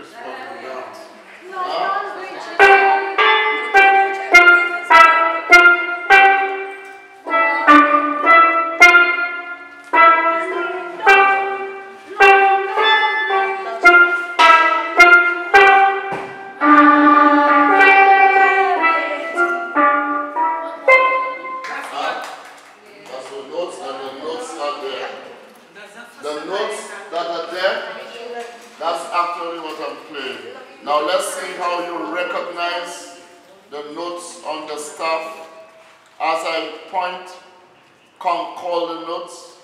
spoken down. The notes that are there, that's actually what I'm playing. Now let's see how you recognize the notes on the staff. As I point, call the notes.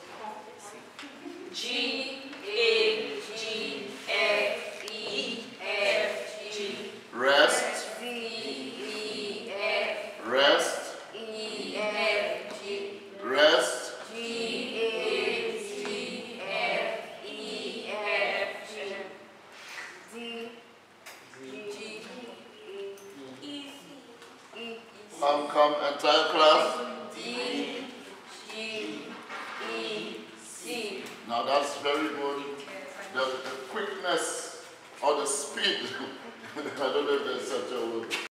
G, A, G, F, E, F, G. Rest. V, E, F. Rest. E, F, G. Rest. Come, entire class. D, G, E, C. Now that's very good. The quickness or the speed, I don't know if there's such a word.